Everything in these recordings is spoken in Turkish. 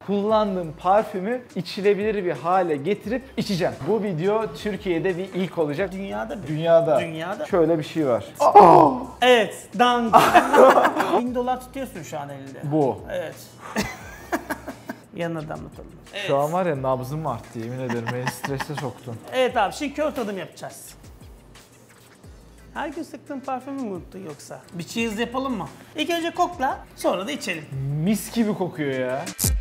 kullandığım parfümü içilebilir bir hale getirip içeceğim. Bu video Türkiye'de bir ilk olacak. Dünyada bir. Dünyada. Dünyada. Şöyle bir şey var. Evet. $1000 tutuyorsun şu an elinde. Bu. Evet. Yanına damlatalım. Evet. Şu an var ya nabzım arttı, yemin ederim beni strese soktun. Evet abi, şimdi kör tadım yapacağız. Her gün sıktığın parfümü mü unuttun yoksa? Bir cheers yapalım mı? İlk önce kokla, sonra da içelim. Mis gibi kokuyor ya.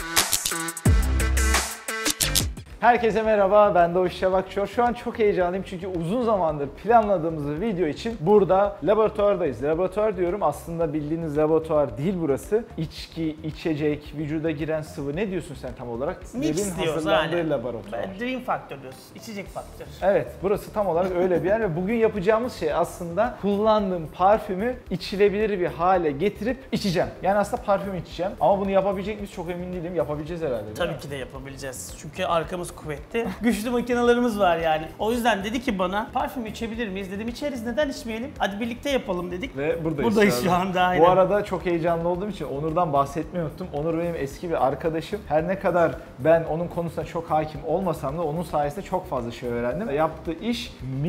Herkese merhaba, ben Doğuş Şabakçıor. Şu an çok heyecanlıyım çünkü uzun zamandır planladığımız video için burada laboratuvardayız. Laboratuvar diyorum, aslında bildiğiniz laboratuvar değil burası. İçki, içecek, vücuda giren sıvı, ne diyorsun sen tam olarak? Mix diyoruz hazırlandığı yani. laboratuvar. Dream Factor diyoruz, içecek faktör. Evet, burası tam olarak öyle bir yer ve bugün yapacağımız şey aslında kullandığım parfümü içilebilir bir hale getirip içeceğim. Yani aslında parfüm içeceğim ama bunu yapabilecek miyiz çok emin değilim. Yapabileceğiz herhalde, değil Tabii mi? ki de yapabileceğiz. Çünkü arkamız kuvvetli. Güçlü makinelerimiz var yani. O yüzden dedi ki bana, parfüm içebilir miyiz? Dedim içeriz, neden içmeyelim? Hadi birlikte yapalım dedik. Ve buradayız. Buradayız şu anda, aynen. Bu arada çok heyecanlı olduğum için Onur'dan bahsetmeyi unuttum. Onur benim eski bir arkadaşım. Her ne kadar ben onun konusuna çok hakim olmasam da onun sayesinde çok fazla şey öğrendim. Yaptığı iş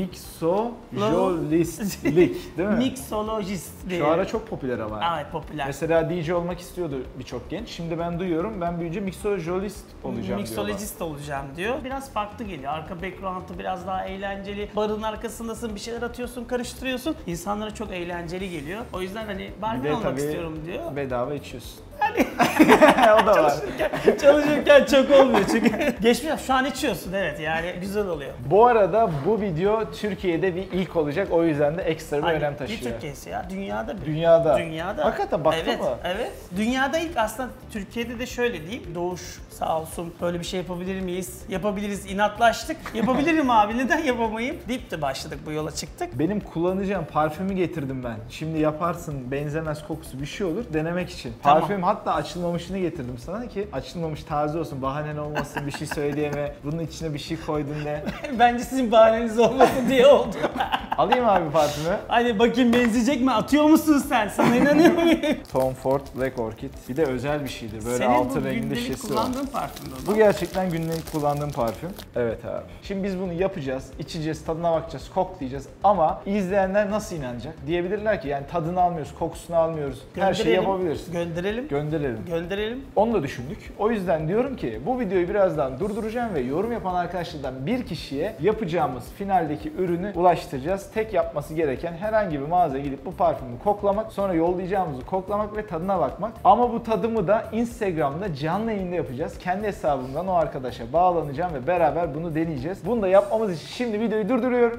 mixologistlik, değil mi? Mixologist diye. Şu ara çok popüler ama. Evet, popüler. Mesela DJ olmak istiyordu birçok genç. Şimdi ben duyuyorum, ben büyüyünce mixologist olacağım Mixologist olacağım diyor. Biraz farklı geliyor. Arka background'ı biraz daha eğlenceli. Barın arkasındasın, bir şeyler atıyorsun, karıştırıyorsun. İnsanlara çok eğlenceli geliyor. O yüzden hani barman olmak istiyorum diyor. Bedava içiyorsun. Hani O da var. çalışırken çok olmuyor çünkü. Geçmiş, şu an içiyorsun, evet, yani güzel oluyor. Bu arada bu video Türkiye'de bir ilk olacak, o yüzden de ekstra bir önem Ne taşıyor. Türkiye'si ya? Dünyada bir. Dünyada. Dünyada. Hakikaten baktın evet, mı? Evet. Dünyada ilk, aslında Türkiye'de de şöyle diyeyim. Doğuş sağ olsun, böyle bir şey yapabilir miyiz? Yapabiliriz, inatlaştık. Yapabilirim abi, neden yapamayayım? Deyip de başladık, bu yola çıktık. Benim kullanacağım parfümü getirdim ben. Şimdi yaparsın, benzemez, kokusu bir şey olur, denemek için. Tamam. Parfüm hatta açılmamışını getirdim sana ki açılmamış, taze olsun, bahanen olmasın, bir şey söyleyeme, bunun içine bir şey koydun de. Bence sizin bahaneniz olmasın diye oldu. Alayım abi parfümü. Hadi bakayım, benzeyecek mi? Atıyor musun sen? Sana inanıyor muyum? Tom Ford Black Orchid. Bir de özel bir şeydir. Böyle Senin altın bu renginde gündelik şişesi var. kullandığın parfüm o Bu zaman. gerçekten günlük kullandığım parfüm. Evet abi. Şimdi biz bunu yapacağız, içeceğiz, tadına bakacağız, koklayacağız ama izleyenler nasıl inanacak? Diyebilirler ki yani tadını almıyoruz, kokusunu almıyoruz. Her şeyi yapabiliriz. Gönderelim. Gönderelim. Gönderelim. Onu da düşündük. O yüzden diyorum ki bu videoyu birazdan durduracağım ve yorum yapan arkadaşlardan bir kişiye yapacağımız finaldeki ürünü ulaştıracağız. Tek yapması gereken herhangi bir mağazaya gidip bu parfümü koklamak, sonra yollayacağımızı koklamak ve tadına bakmak. Ama bu tadımı da Instagram'da canlı yayında yapacağız. Kendi hesabımdan o arkadaşa bağlanacağım ve beraber bunu deneyeceğiz. Bunu da yapmamız için şimdi videoyu durduruyorum.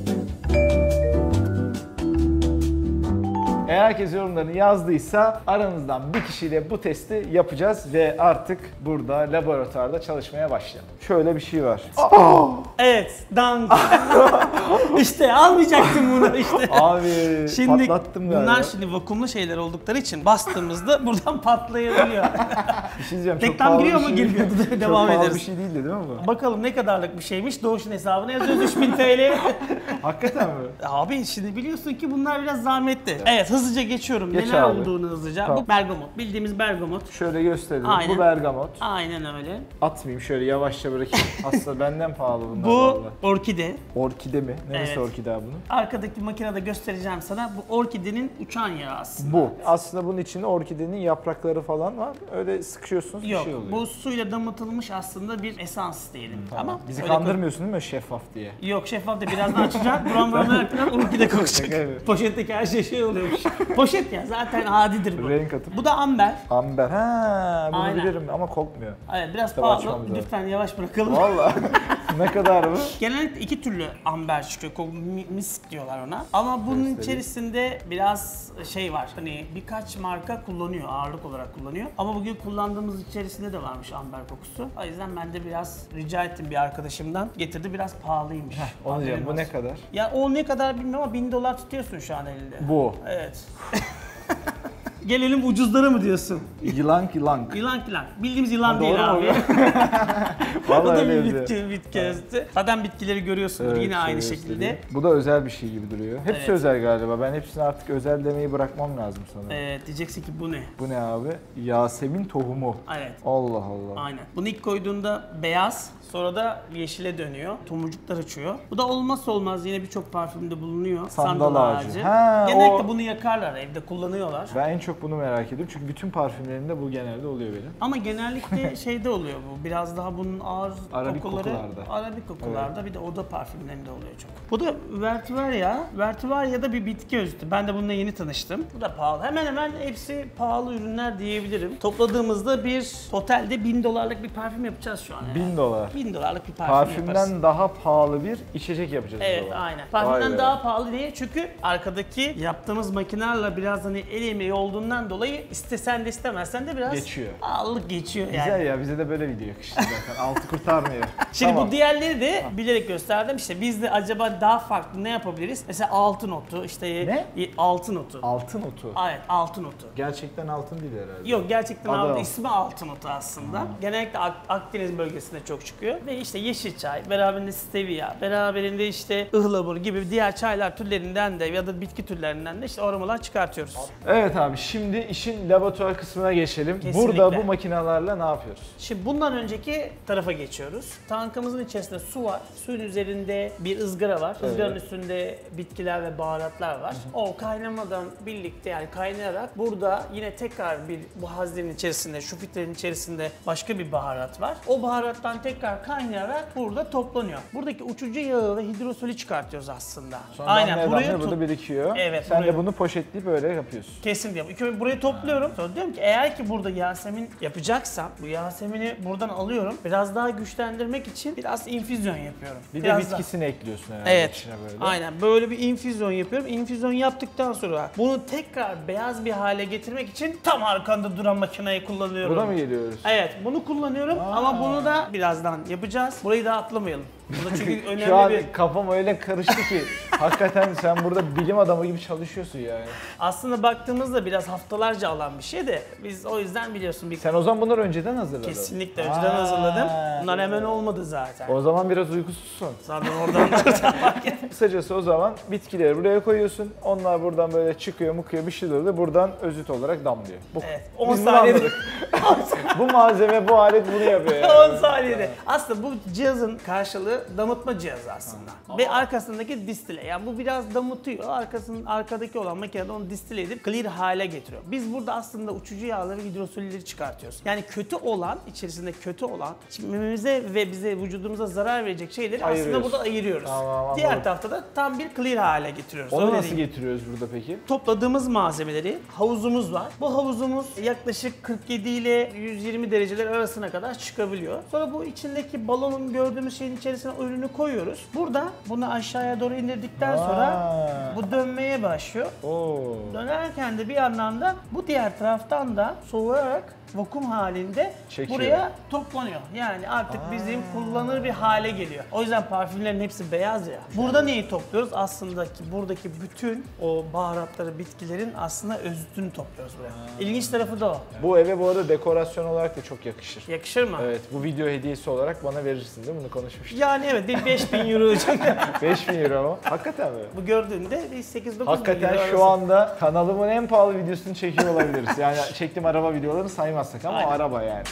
Eğer herkes yorumlarını yazdıysa aranızdan bir kişiyle bu testi yapacağız ve artık burada laboratuvarda çalışmaya başlayalım. Şöyle bir şey var. Evet, dank. İşte almayacaktım bunu işte. Abi Şimdi patlattım galiba. bunlar şimdi vakumlu şeyler oldukları için bastığımızda buradan patlayabiliyor. Bir şey diyeceğim, Reklam çok pahalı giriyor bir mu? şey. Girmiyordu. Çok Devam pahalı ederiz. bir şey değildi değil mi bu? Bakalım ne kadarlık bir şeymiş. Doğuş'un hesabına yazıyoruz 3000 TL. Hakikaten mi? Abi şimdi biliyorsun ki bunlar biraz zahmetli. Evet, hızlıca geçiyorum. Geç Neler abi. olduğunu hızlıca. Tamam. Bu bergamot. Bildiğimiz bergamot. Şöyle gösterelim. Aynen. Bu bergamot. Aynen öyle. Atmayayım, şöyle yavaşça bırakayım. Aslında benden pahalı bunlar Bu vallahi. orkide. Orkide mi? Neresi Evet. orkide abi bunun? Arkadaki makinede göstereceğim sana. Bu orkidenin uçan yağı aslında. Bu. Aslında bunun içinde orkidenin yaprakları falan var. Öyle sıkışıyorsunuz, Yok, bir şey oluyor. bu suyla damıtılmış aslında bir esans diyelim. Ama Bizi öyle kandırmıyorsun değil mi şeffaf diye? Yok, şeffaf da birazdan açacak. Buram buram ayaklar orkide kokacak. Evet. Poşetteki her şey oluyormuş. Poşet ya, zaten adidir bu. Renk atıp. Bu da amber. Amber. Ha, bunu Aynen. bilirim ama kokmuyor. Evet, biraz Tabii pahalı. açmamız lazım. Lütfen yavaş bırakalım. Vallahi. Ne kadar bu? Genellikle iki türlü amber çıkıyor. Misk diyorlar ona. Ama bunun Göstereyim. içerisinde biraz şey var. Hani birkaç marka kullanıyor, ağırlık olarak kullanıyor. Ama bugün kullandığımız içerisinde de varmış amber kokusu. O yüzden ben de biraz rica ettim bir arkadaşımdan. Getirdi, biraz pahalıymış. Onu diyeceğim, bu Haberin ne olsun. kadar? Ya o ne kadar bilmiyorum ama $1000 tutuyorsun şu an elinde. Bu. Evet. Gelelim ucuzlara mı diyorsun? Yılan. Yılan. Bildiğimiz yılan Ha, değil doğru mu? abi. Bu Vallahi da öyle bir yazıyor. bitki özü. Zaten bitkileri görüyorsunuz Evet, yine aynı şöyle şekilde. göstereyim. Bu da özel bir şey gibi duruyor. Hepsi Evet. özel galiba. Ben hepsini artık özel demeyi bırakmam lazım sanırım. Diyeceksin ki bu ne? Bu ne abi? Yasemin tohumu. Evet. Allah Allah. Aynen. Bunu ilk koyduğunda beyaz, sonra da yeşile dönüyor. Tomurcuklar açıyor. Bu da olmazsa olmaz, yine birçok parfümde bulunuyor. Sandal ağacı. Genellikle o- bunu yakarlar, evde kullanıyorlar. Ben en çok bunu merak ediyorum çünkü bütün parfümlerimde bu genelde oluyor benim. Ama genellikle şeyde oluyor bu. Biraz daha bunun ağır Arabik kokuları. kokularda. Arabik kokularda. Bir de oda parfümlerinde oluyor çok. Bu da Vetiveria. Vetiveria da bir bitki özütü. Ben de bununla yeni tanıştım. Bu da pahalı. Hemen hemen hepsi pahalı ürünler diyebilirim. Topladığımızda bir otelde $1000'lık bir parfüm yapacağız şu an. Yani. $1000. $1000'lık bir parfüm yaparız. Parfümden daha pahalı bir içecek yapacağız. o Evet, zaman. aynen. Vay Parfümden be. daha pahalı diye, çünkü arkadaki yaptığımız makinelerle biraz hani el emeği olduğundan dolayı istesen de istemezsen de biraz Geçiyor. pahalılık geçiyor yani. Güzel ya, bize de böyle video yakıştı zaten. Altı kurtarmıyor. Şimdi Tamam. bu diğerleri de bilerek gösterdim. İşte biz de acaba daha farklı ne yapabiliriz? Mesela altın otu, işte Ne? altın otu. Altın otu. Evet, altın otu. Gerçekten altın değil herhalde. Yok, gerçekten Adı altın. ismi altın otu aslında. Genellikle Akdeniz bölgesinde çok çıkıyor. Ve işte yeşil çay, beraberinde stevia, beraberinde işte ıhlamur gibi diğer çaylar türlerinden de ya da bitki türlerinden de işte aromalar çıkartıyoruz. Evet abi, şimdi işin laboratuvar kısmına geçelim. Kesinlikle. Burada bu makinelerle ne yapıyoruz? Şimdi bundan önceki tarafa geçiyoruz. Tankımızın içerisinde su var. Suyun üzerinde bir ızgara var. Izgaranın üstünde bitkiler ve baharatlar var. O kaynamadan birlikte, yani kaynayarak burada yine tekrar bu haznenin içerisinde, şu filtrenin içerisinde başka bir baharat var. O baharattan tekrar kaynayarak burada toplanıyor. Buradaki uçucu yağı ve hidrosoli çıkartıyoruz aslında. Sonra damlaya damlaya burada birikiyor. Evet, Sen buraya- de bunu poşetleyip öyle yapıyorsun. Kesin diyorum. İlk önce burayı topluyorum. Sonra diyorum ki eğer ki burada Yasemin yapacaksam bu Yasemin'i buradan alıyorum. Biraz daha güçlendirmek için biraz infüzyon yapıyorum. Bir Biraz de bitkisini ekliyorsun herhalde Evet. içine böyle. Aynen. Böyle bir infüzyon yapıyorum. İnfüzyon yaptıktan sonra bunu tekrar beyaz bir hale getirmek için tam arkanda duran makineyi kullanıyorum. Buna mı geliyoruz? Evet, bunu kullanıyorum ama bunu da birazdan yapacağız. Burayı da atlamayalım. Bu da çünkü Şu önemli an bir... kafam öyle karıştı ki hakikaten sen burada bilim adamı gibi çalışıyorsun yani. Aslında baktığımızda biraz haftalarca alan bir şey de biz o yüzden biliyorsun bir... Sen o zaman bunları önceden hazırladın. Kesinlikle önceden hazırladım. Bunlar hemen olmadı zaten. O zaman biraz uykusuzsun. Zaten oradan fark ettim. Kısacası o zaman bitkileri buraya koyuyorsun. Onlar buradan böyle çıkıyor, mıkıyor, bir şey oluyor. Buradan özüt olarak damlıyor. Bu. Evet, Biz 10 bunu saniyede. anladık. Bu malzeme, bu alet bunu yapıyor yani. 10 saniyede. Aslında bu cihazın karşılığı damıtma cihazı aslında. Ve arkasındaki distile. Yani bu biraz damıtıyor. Arkadaki olan makinede onu distile edip clear hale getiriyor. Biz burada aslında uçucu yağları ve hidrosolleri çıkartıyoruz. Yani kötü olan, içerisinde kötü olan, mememize ve bize vücudumuza zarar verecek şeyleri aslında Ayırıyoruz. burada ayırıyoruz. Tamam, Diğer anladım. tarafta da tam bir clear hale getiriyoruz. Onu Öyle nasıl diyeyim. getiriyoruz burada peki? Topladığımız malzemeleri, havuzumuz var. Bu havuzumuz yaklaşık 47 ile 120 dereceler arasına kadar çıkabiliyor. Sonra bu içindeki balonun gördüğümüz şeyin içerisine ürünü koyuyoruz. Burada bunu aşağıya doğru indirdikten sonra bu dönmeye başlıyor. Oo. Dönerken de bir yandan da bu diğer taraftan da soğuyarak vakum halinde Çekiyor. buraya toplanıyor. Yani artık bizim kullanılır bir hale geliyor. O yüzden parfümlerin hepsi beyaz ya. Burada neyi topluyoruz? Aslında ki buradaki bütün o baharatları, bitkilerin aslında özütünü topluyoruz buraya. İlginç tarafı da o. Bu eve bu arada dekorasyon olarak da çok yakışır. Yakışır mı? Evet, bu video hediyesi olarak bana verirsin değil mi? Bunu konuşmuştuk. Yani evet, bir 5000 euro. 5000 euro mu? Hakikaten mi? Bu gördüğünde bir 8-9 bin Hakikaten euro şu arası. anda kanalımın en pahalı videosunu çekiyor olabiliriz. Yani çektiğim araba videolarını saymazsak ama Aynen. araba yani.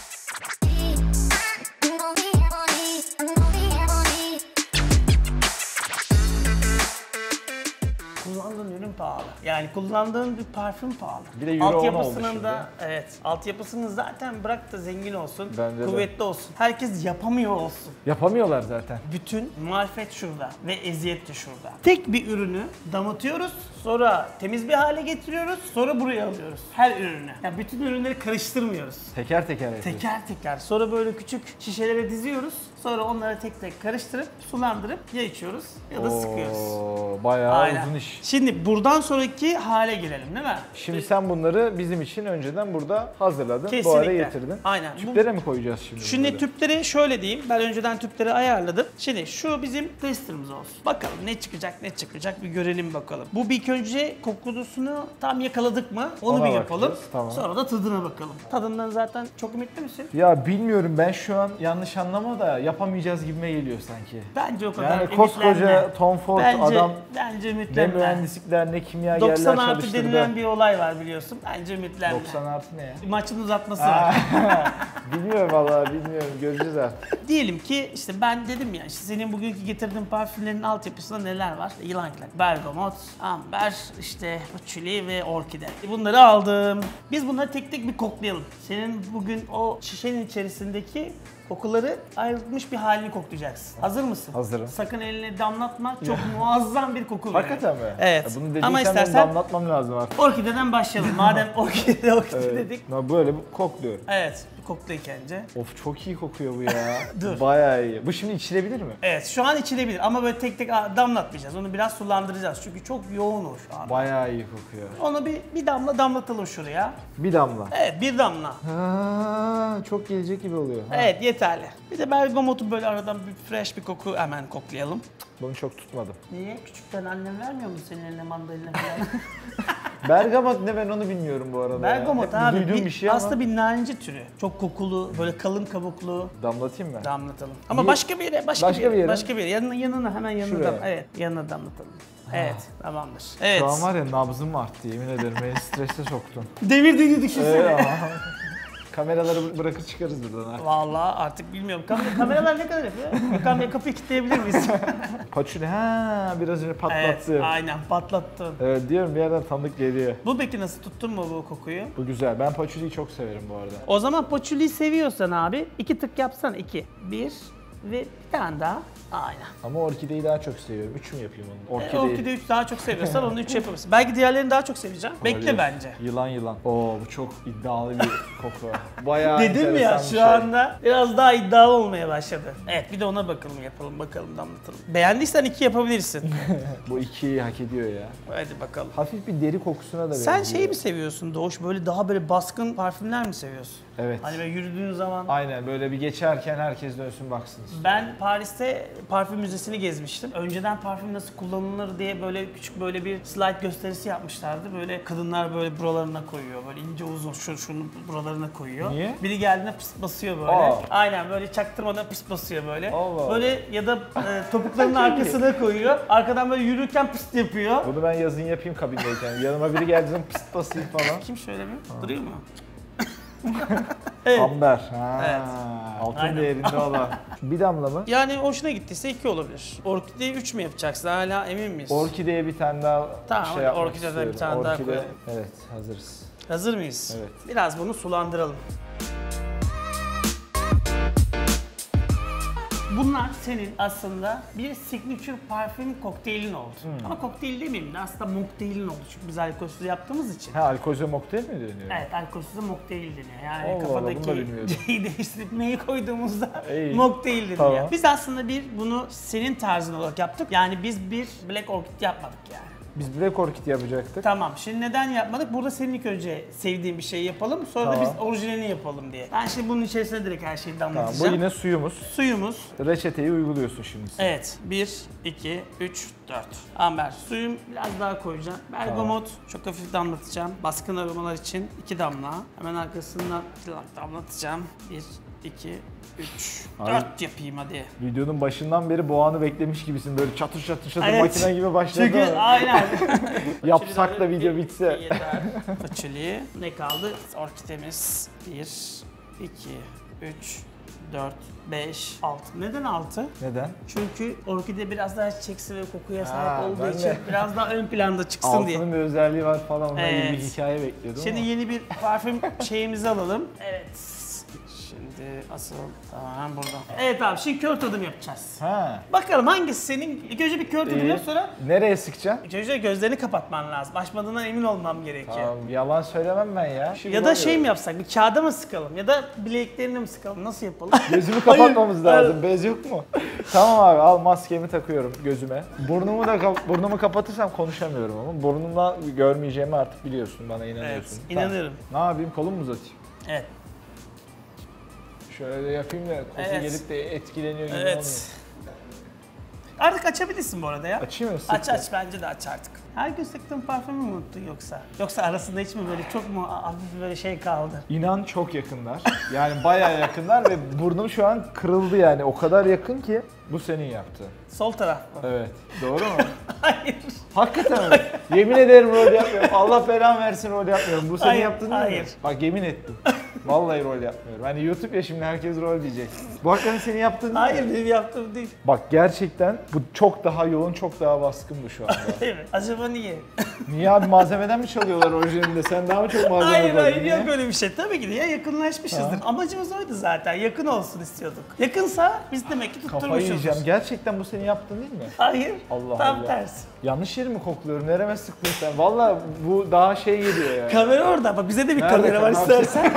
Kullandığın ürün pahalı. Yani kullandığın bir parfüm pahalı. Bir de euro 10 oldu Altyapısının şimdi. da evet, altyapısını zaten bırak da zengin olsun, Bence de. kuvvetli olsun. Herkes yapamıyor olsun. Yapamıyorlar zaten. Bütün marifet şurada ve eziyet de şurada. Tek bir ürünü damıtıyoruz, sonra temiz bir hale getiriyoruz, sonra buraya alıyoruz. Her ürünü. Yani bütün ürünleri karıştırmıyoruz. Teker teker yapıyoruz. Teker teker. Sonra böyle küçük şişelere diziyoruz. Sonra onları tek tek karıştırıp sulandırıp ya içiyoruz ya da sıkıyoruz. Bayağı Aynen. uzun iş. Şimdi buradan sonraki hale girelim değil mi? Şimdi sen bunları bizim için önceden burada hazırladın. Kesinlikle. Bu hale getirdin. Aynen. Tüplere mi koyacağız şimdi? Şimdi bunları? tüpleri şöyle diyeyim. Ben önceden tüpleri ayarladım. Şimdi şu bizim testerımız olsun. Bakalım ne çıkacak bir görelim bakalım. Bu bir önce kokusunu tam yakaladık mı? Onu Ona bir yapalım. bakacağız, tamam. Sonra da tadına bakalım. Tadından zaten çok ümitli misin? Ya bilmiyorum, ben şu an yanlış anlama da yapamayacağız gibime geliyor sanki. Bence o kadar Yani ümitlenme. koskoca Tom Ford adam Bence ne ümitlenme. mühendislikler ne kimyagerler 90 artı çalıştırdı. denilen bir olay var biliyorsun. Bence ümitlenme. 90 artı ne ya? Maçın uzatması var. Bilmiyorum vallahi, bilmiyorum, göreceğiz artık. Diyelim ki işte ben dedim ya, işte senin bugünkü getirdiğin parfümlerin altyapısında neler var? Yılan Kilak, bergamot, amber, işte patchouli ve orkide. Bunları aldım. Biz bunları tek tek bir koklayalım. Senin bugün o şişenin içerisindeki kokuları ayrılmış bir halini koklayacaksın. Hazır mısın? Hazırım. Sakın eline damlatma. Çok muazzam bir koku veriyor. Hakikaten mi? Evet. Ya bunu dediysen Ama ben istersen damlatmam lazım artık. orkideden başlayalım. Madem orkide Evet. dedik. Ben böyle bir kokluyorum. Evet. Bir kokla ilk önce. Of, çok iyi kokuyor bu ya. Dur. Bayağı iyi. Bu şimdi içilebilir mi? Evet, şu an içilebilir ama böyle tek tek damlatmayacağız. Onu biraz sulandıracağız çünkü çok yoğun o şu an. Bayağı iyi kokuyor. Onu bir damla damlatalım şuraya. Bir damla. Evet, bir damla. Çok gelecek gibi oluyor. Ha. Evet, yeterli. Bir de bergamotu böyle aradan bir fresh bir koku hemen koklayalım. Bunu çok tutmadım. Niye? Küçükten annem vermiyor mu senin eline mandalina falan? Bergamot ne, ben onu bilmiyorum bu arada. Bergamot ya. Hep abi duyduğum bir şey ama. aslında bir narinci türü. Çok kokulu, böyle kalın kabuklu. Damlatayım mı? Damlatalım. Ama Niye? başka bir yere, başka bir yere. Yanına hemen yanına. Şuraya. Evet, yanına damlatalım. Evet, tamamdır. Evet. Şu an var ya, nabzım arttı, yemin ederim. Beni strese soktun. Devirdiğini düşünsene. Kameraları bırakır çıkarız buradan artık. Vallahi artık bilmiyorum. Kameralar ne kadar yapıyor? Gökhan Bey, kapıyı kilitleyebilir miyiz? Paçuli biraz önce Evet, patlattı. aynen patlattın. Evet, diyorum, bir yerden tanıdık geliyor. Bu peki nasıl, tuttun mu bu kokuyu? Bu güzel. Ben paçuliyi çok severim bu arada. O zaman patchouli'yi seviyorsan abi 2 tık yapsana, 2. 1 ve bir tane daha. Aynen. Ama orkideyi daha çok seviyorum. 3 mü yapayım onu? Orkideyi. Orkide 3 daha çok seviyorsan onu 3 yapabilirsin. Belki diğerlerini daha çok seveceğim. Bekle Olabilir. bence. Yılan. Oo, bu çok iddialı bir koku. Bayağı Dedim ya, enteresan bir şu şey. anda biraz daha iddialı olmaya başladı. Evet, bir de ona bakalım, bakalım damlatalım. Beğendiysen 2 yapabilirsin. Bu 2'yi hak ediyor ya. Hadi bakalım. Hafif bir deri kokusuna da benziyor. Sen şeyi mi seviyorsun Doğuş? Böyle daha böyle baskın parfümler mi seviyorsun? Evet. Hani böyle yürüdüğün zaman. Aynen, böyle bir geçerken herkes dönsün baksın. Ben Paris'te parfüm müzesini gezmiştim. Önceden parfüm nasıl kullanılır diye böyle küçük böyle bir slide gösterisi yapmışlardı. Böyle kadınlar böyle buralarına koyuyor. Böyle ince uzun şunu buralarına koyuyor. Niye? Biri geldiğinde pıst basıyor böyle. Aa. Aynen, böyle çaktırmadan pıst basıyor böyle. Allah Allah. Böyle ya da topuklarının arkasına koyuyor. Arkadan böyle yürürken pıst yapıyor. Bunu ben yazın yapayım kabindeyken. Yanıma biri geldiği zaman pıst basayım falan. Kim şöyle bir? Duruyor mu? Amber. Ha. Evet. Altın Aynen. değerinde olan. Bir damla mı? Yani hoşuna gittiyse 2 olabilir. Orkideyi 3 mü yapacaksın? Hala emin miyiz? Orkideye bir tane daha Tamam, şey yapmak orkideden istiyorum. bir tane daha koyalım. Evet, hazırız. Hazır mıyız? Evet. Biraz bunu sulandıralım. Bunlar senin aslında bir signature parfüm kokteylin oldu. Ama kokteyl demeyeyim de aslında mocktailin oldu. Çünkü biz alkolsüz yaptığımız için. Ha, alkolze mocktail mi deniyor? Evet, alkolsüz mocktail deniyor. Yani Allah Allah, bunu da kafadaki bilmiyordum. C'yi değiştirip neyi koyduğumuzda İyi. mocktail deniyor. Tamam. Biz aslında bunu senin tarzın olarak yaptık. Yani biz bir Black Orchid yapmadık yani. Biz Black Orchid yapacaktık. Tamam, şimdi neden yapmadık? Burada senin ilk önce sevdiğin bir şey yapalım, sonra da Tamam. biz orijinalini yapalım diye. Ben şimdi bunun içerisine direkt her şeyi Tamam, damlatacağım. bu yine suyumuz. Suyumuz. Reçeteyi uyguluyorsun şimdi sen. Evet, 1, 2, 3, 4. Amber, suyum biraz daha koyacağım. Bergamot çok hafif damlatacağım. Baskın aromalar için 2 damla. Hemen arkasından damlatacağım. 1, 2, 3, Abi. 4 yapayım hadi. Videonun başından beri boğanı beklemiş gibisin. Böyle çatır çatır çatır Evet. makine gibi başladı. Çünkü ama. aynen. Yapsak da video bitse. Yeter. Façuli. Ne kaldı? Orkidemiz. 1, 2, 3, 4, 5, 6. Neden 6? Neden? Çünkü orkide biraz daha çiçeksi ve kokuya sahip Ha, olduğu ben için de. biraz daha ön planda çıksın diye. Altının bir özelliği var falan. Onunla ilgili bir Evet. hikaye bekliyordum Şimdi ama. yeni bir parfüm şeyimizi alalım. Evet. Şimdi Neredeydi asıl? Tamam burada. Evet abi şimdi kör tadım yapacağız. Ha. Bakalım hangisi senin? İlk önce bir kör tadım yap sonra Nereye sıkacaksın? ilk önce gözlerini kapatman lazım. Açmadığından emin olmam gerekiyor. Tamam, yalan söylemem ben ya. Şimdi Ya da şey mi yapsak, bir kağıda mı sıkalım ya da bileklerini mi sıkalım? Nasıl yapalım? Gözümü kapatmamız Hayır, lazım. Bez yok mu? Tamam abi, al maskemi takıyorum gözüme. Burnumu kapatırsam konuşamıyorum ama burnumdan görmeyeceğimi artık biliyorsun, bana inanıyorsun. Evet, inanıyorum. Tamam. Ne yapayım, kolumu mu uzatayım? Evet. Şöyle yapayım da koku Evet. gelip de etkileniyor gibi Evet. olmuyor. Artık açabilirsin bu arada ya. Açayım mı? Aç Sıktım. aç bence de aç artık. Her gün sıktığın parfümü mü unuttun yoksa? Yoksa arasında hiç mi böyle çok mu hafif böyle şey kaldı? İnan çok yakınlar. Yani bayağı yakınlar ve burnum şu an kırıldı yani. O kadar yakın ki bu senin yaptığın. Sol taraf mı? Evet. Doğru mu? Hayır. Hakikaten mi? Yemin ederim rol yapmıyorum. Allah belamı versin, rol yapmıyorum. Bu senin Hayır, yaptığın değil mi? hayır. Bak yemin ettim. Vallahi rol yapmıyorum. Hani YouTube ya, şimdi herkes rol diyecek. Bu hakikaten senin yaptığın değil mi? Hayır benim yaptığım değil. Bak gerçekten bu çok daha yoğun, çok daha baskın bu şu anda. Değil mi? Acaba niye? Niye abi, malzemeden mi çalıyorlar orijinalinde? Sen daha mı çok malzeme Hayır koydun? hayır Niye? yok öyle bir şey. Tabii ki de ya yakınlaşmışızdır. Amacımız oydu zaten. Yakın olsun istiyorduk. Yakınsa biz demek ki Kafayı tutturmuşuz. yiyeceğim. Gerçekten bu senin yaptığın değil mi? Hayır. Allah tam Allah. tersi. Yanlış yeri mi kokluyorum? Nereme sıktın sen? Vallahi bu daha şey geliyor yani. Kamera orada. Bak bize de bir Nerede kamera var kamera? istersen.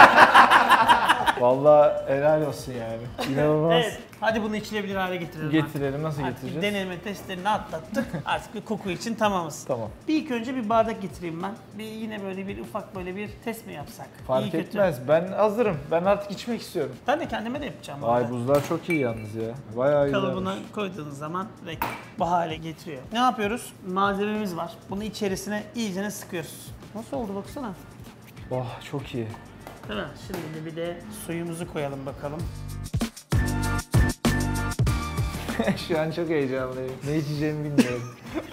Vallahi helal olsun yani. İnanılmaz. Evet. Hadi bunu içilebilir hale getirelim. Getirelim. Nasıl Artık getireceğiz? deneme testlerini atlattık. Artık bir koku için tamamız. Tamam. Bir ilk önce bir bardak getireyim ben. Bir yine böyle bir ufak böyle bir test mi yapsak? Fark İyi kötü. etmez. Ben hazırım. Ben artık içmek istiyorum. Ben de kendime de yapacağım. bu Ay arada. buzlar çok iyi yalnız ya. Bayağı iyi. Kalıbına koyduğunuz zaman direkt bu hale getiriyor. Ne yapıyoruz? Malzememiz var. Bunu içerisine iyicene sıkıyoruz. Nasıl oldu baksana. Oh çok iyi. Değil mi? Şimdi de bir de suyumuzu koyalım bakalım. Şu an çok heyecanlıyım. Ne içeceğimi bilmiyorum.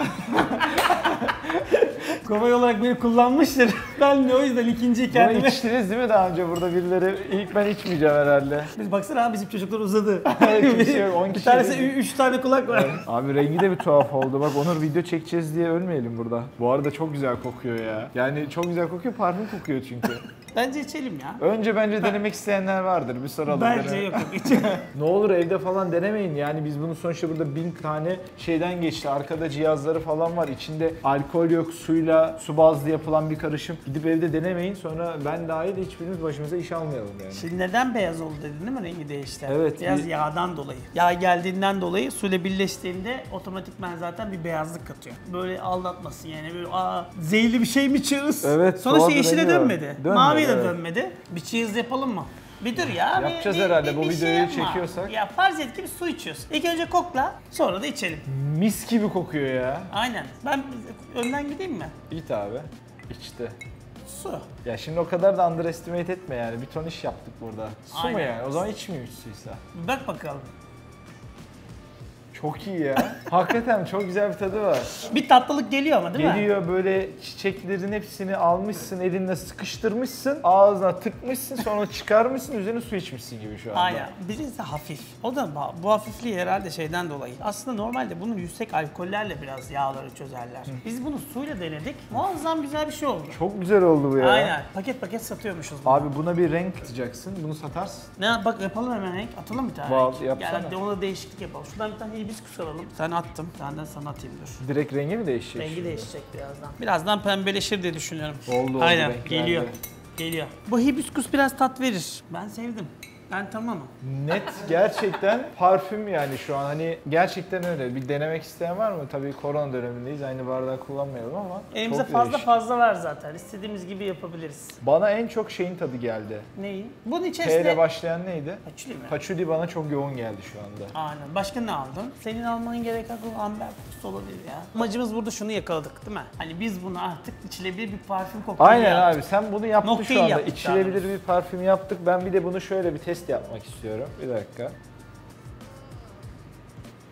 Kovay olarak beni kullanmıştır. Ben de o yüzden ikinci Bunu kendime... içtiniz değil mi daha önce burada birileri? İlk ben içmeyeceğim herhalde. Biz baksana abi bizim çocuklar uzadı. Kimse yok, 10 Bir kişi tanesi değil. 3 tane kulak var. Abi rengi de bir tuhaf oldu. Bak Onur, video çekeceğiz diye ölmeyelim burada. Bu arada çok güzel kokuyor ya. Yani çok güzel kokuyor, parfüm kokuyor çünkü. Bence içelim ya. Önce bence denemek isteyenler vardır. Bir soralım. Bence deneme. yok yok içelim. Ne olur evde falan denemeyin. Yani biz bunu sonuçta burada 1000 tane şeyden geçti. Arkada cihazları falan var. İçinde alkol yok, suyla su bazlı yapılan bir karışım. Gidip evde denemeyin. Sonra ben dahil hiçbirimiz başımıza iş almayalım yani. Şimdi neden beyaz oldu dedin değil mi rengi değişti? Evet, Biraz bir- yağdan dolayı. Yağ geldiğinden dolayı suyla birleştiğinde otomatikman zaten bir beyazlık katıyor. Böyle aldatmasın yani böyle zehirli bir şey mi içiyoruz? Evet, Sonuçta soğan yeşile dönüyor. dönmedi. Dönmedi, Maviye de evet. dönmedi. Bir cheese yapalım mı? Bir dur ya. Yapacağız herhalde, bu şey videoyu yapma. çekiyorsak. Ya farz et ki bir su içiyorsun. İlk önce kokla sonra da içelim. Mis gibi kokuyor ya. Aynen. Ben önden gideyim mi? İt abi. İçti. Su. Ya şimdi o kadar da underestimate etme yani. Bir ton iş yaptık burada. Su mu Aynen. yani? O zaman içmiyor suysa. Bir bak bakalım. Çok iyi ya. Hakikaten çok güzel bir tadı var. Bir tatlılık geliyor ama değil mi? Geliyor böyle, çiçeklerin hepsini almışsın, elinle sıkıştırmışsın, ağzına tıkmışsın, sonra çıkarmışsın, üzerine su içmişsin gibi şu anda. Aynen. Birincisi hafif. O da bu hafifliği herhalde şeyden dolayı. Aslında normalde bunun yüksek alkollerle biraz yağları çözerler. Biz bunu suyla denedik. Muazzam güzel bir şey oldu. Çok güzel oldu bu ya. Aynen. Paket paket satıyormuşuz bunu. Abi buna bir renk katacaksın, bunu satarsın. Ne bak yapalım hemen renk. Atalım bir tane Vallahi renk. yapsana. Yani ona da değişiklik yapalım. Şuradan bir tane hibiskus alalım. Bir tane attım. Bir tane de sana atayım dur. Direkt rengi mi değişecek? Rengi şimdi? değişecek birazdan. Birazdan pembeleşir diye düşünüyorum. Oldu, Aynen. renk Geliyor. verdi. Geliyor. Bu hibiskus biraz tat verir. Ben sevdim. Ben tamamım. Net gerçekten parfüm yani şu an, hani gerçekten öyle. Bir denemek isteyen var mı? Tabii korona dönemindeyiz, aynı bardağı kullanmayalım ama Elimizde çok değişik. fazla var zaten. İstediğimiz gibi yapabiliriz. Bana en çok şeyin tadı geldi. Neyi? Bunun P ile içerisinde... başlayan neydi? Patchouli mi? Patchouli bana çok yoğun geldi şu anda. Aynen. Başka ne aldın? Senin alman gereken bu amber kokusu olabilir ya. Amacımız burada şunu yakaladık değil mi? Hani biz bunu artık içilebilir bir parfüm kokusu Aynen abi, sen bunu yaptın Noktayı şu anda. yaptık İçilebilir daha bir parfüm yaptık. Ben bir de bunu şöyle bir test yapmak istiyorum. Bir dakika.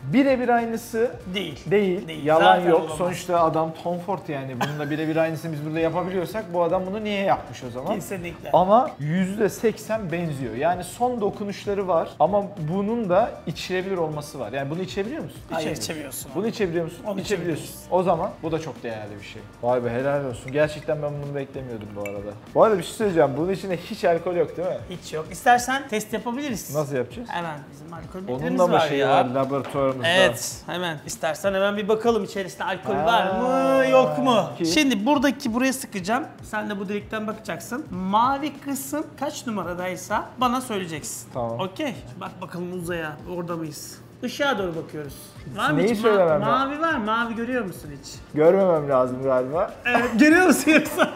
Birebir aynısı Değil. değil. Yalan Zaten yok. olamaz. Sonuçta adam Tom Ford yani. Bununla birebir aynısını biz burada yapabiliyorsak bu adam bunu niye yapmış o zaman? Kesinlikle. Ama %80 benziyor. Yani son dokunuşları var ama bunun da içilebilir olması var. Yani bunu içebiliyor musun? Hayır, İçemiyorsun. içemiyorsun. Bunu içebiliyor musun? Onu İçebiliyorsun. içebiliyorsun. O zaman bu da çok değerli bir şey. Vay be, helal olsun. Gerçekten ben bunu beklemiyordum bu arada. Bu arada bir şey söyleyeceğim. Bunun içinde hiç alkol yok değil mi? Hiç yok. İstersen test yapabiliriz. Nasıl yapacağız? Hemen bizim alkol Onun metremiz da mı var şeyi ya. var laboratuvarımızda? Evet, hemen. İstersen hemen bir bakalım içerisinde alkol Ha, var mı, yok mu? ki- Şimdi buraya sıkacağım. Sen de bu delikten bakacaksın. Mavi kısım kaç numaradaysa bana söyleyeceksin. Tamam. Okey. Bak bakalım uzaya. Orada mıyız? Işığa doğru bakıyoruz. Var mı Neyi hiç? söylemem ya? Mavi var. Mavi görüyor musun hiç? Görmemem lazım galiba. Evet, görüyor musun yoksa?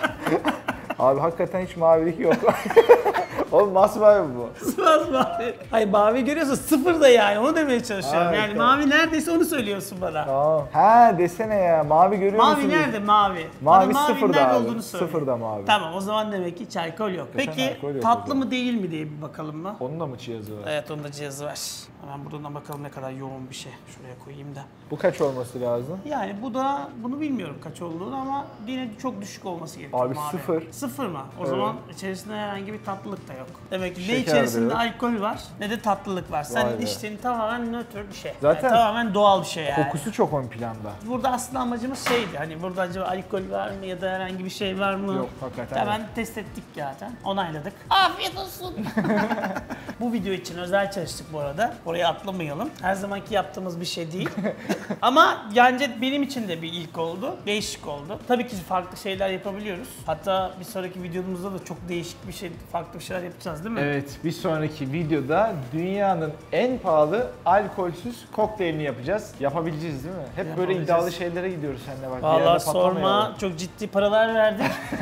Abi hakikaten hiç mavilik yok. Oğlum masmavi bu. Sıvaz mavi. Hayır, mavi görüyorsun. Sıfır da yani. Onu demeye çalışıyorum. Ha, Yani tamam. mavi neredeyse onu söylüyorsun bana. Tamam. Ha desene ya, mavi görüyor musun? Mavi nerede mavi? Mavi Bana mavinin sıfırda nerede abi. olduğunu söyle. Sıfırda mavi. Tamam, o zaman demek ki hiç alkol yok. Zaten Peki alkol yok o tatlı zaman. mı değil mi diye bir bakalım mı? Onun da mı cihazı var? Evet, onun da cihazı var. Hemen buradan da bakalım ne kadar yoğun bir şey. Şuraya koyayım da. Bu kaç olması lazım? Yani bunu bilmiyorum kaç olduğunu ama yine çok düşük olması gerekiyor. Abi mavi. sıfır. Sıfır mı? O Evet. zaman içerisinde herhangi bir tatlılık da yok. Demek ki ne Şeker de içerisinde yok. alkol var ne de tatlılık var. Sen Vay be. içtiğin tamamen nötr bir şey. Zaten Yani tamamen doğal bir şey yani. Kokusu çok ön planda. Burada aslında amacımız şeydi, hani burada acaba alkol var mı ya da herhangi bir şey var mı? Yok, hakikaten Hemen test ettik zaten, onayladık. Afiyet olsun. Bu video için özel çalıştık bu arada. Oraya atlamayalım. Her zamanki yaptığımız bir şey değil. Ama bence benim için de bir ilk oldu. Değişik oldu. Tabii ki farklı şeyler yapabiliyoruz. Hatta bir sonraki videomuzda da çok değişik bir şey, farklı bir şeyler yapacağız değil mi? Evet, bir sonraki videoda dünyanın en pahalı alkolsüz kokteylini yapacağız. Yapabileceğiz değil mi? Hep böyle Yapabileceğiz. iddialı şeylere gidiyoruz seninle bak. Bir yerde Vallahi sorma, patlamayalım. çok ciddi paralar verdik.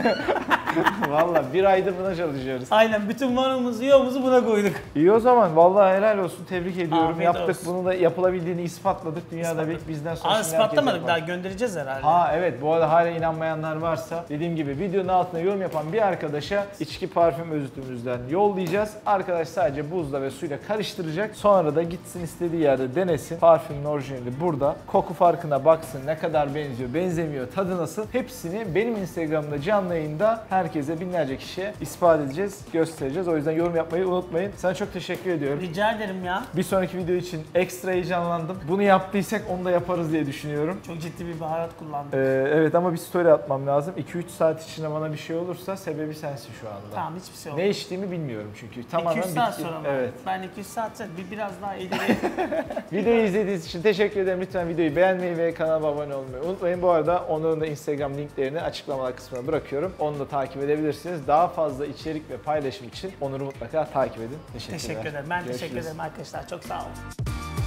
Vallahi bir aydır buna çalışıyoruz. Aynen, bütün varımızı yoğumuzu buna koyduk. İyi o zaman, vallahi helal olsun, tebrik ediyorum. Afiyet Yaptık olsun. bunu da, yapılabildiğini ispatladık. Dünyada İspatladık. bizden sonra Ama şimdi herkes ispatlamadık, daha yapar. göndereceğiz herhalde. Ha evet, bu arada hala inanmayanlar varsa dediğim gibi videonun altına yorum yapan bir arkadaşa içki parfüm özütümüzden yollayacağız. Arkadaş sadece buzla ve suyla karıştıracak. Sonra da gitsin istediği yerde denesin. Parfümün orijinali burada. Koku farkına baksın, ne kadar benziyor, benzemiyor, tadı nasıl. Hepsini benim Instagram'da canlı yayında herkese, binlerce kişiye ispat edeceğiz, göstereceğiz. O yüzden yorum yapmayı unutmayın. Sana çok teşekkür ediyorum. Rica ederim ya. Bir sonraki video için ekstra heyecanlandım. Bunu yaptıysak onu da yaparız diye düşünüyorum. Çok ciddi bir baharat kullandım. Evet ama bir story atmam lazım. 2-3 saat içinde bana bir şey olursa sebebi sensin şu anda. Tamam, hiçbir şey olmaz. Ne içtiğimi bilmiyorum çünkü. Tamamen 200 saat bitki. sonra mı? Evet. Ben 200 saat sonra biraz daha ileri. Videoyu izlediğiniz için teşekkür ederim. Lütfen videoyu beğenmeyi ve kanala abone olmayı unutmayın. Bu arada Onur'un da Instagram linklerini açıklamalar kısmına bırakıyorum. Onu da takip edebilirsiniz. Daha fazla içerik ve paylaşım için Onur'u mutlaka takip edin. Teşekkürler. Teşekkür ederim. Ben teşekkür Görüşürüz. ederim arkadaşlar. Çok sağ olun.